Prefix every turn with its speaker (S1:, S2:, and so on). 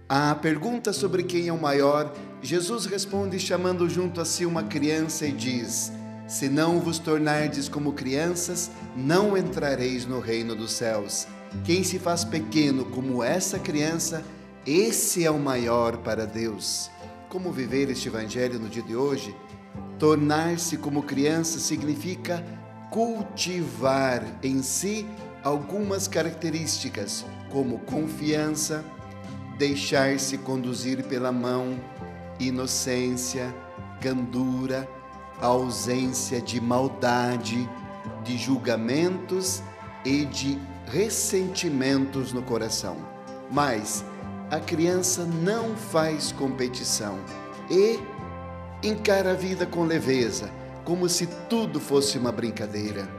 S1: À pergunta sobre quem é o maior, Jesus responde chamando junto a si uma criança e diz: Se não vos tornardes como crianças, não entrareis no reino dos céus. Quem se faz pequeno como essa criança, esse é o maior para Deus. Como viver este evangelho no dia de hoje? Tornar-se como criança significa cultivar em si algumas características, como confiança, deixar-se conduzir pela mão, inocência, candura, ausência de maldade, de julgamentos e de ressentimentos no coração. Mas a criança não faz competição e encara a vida com leveza, como se tudo fosse uma brincadeira.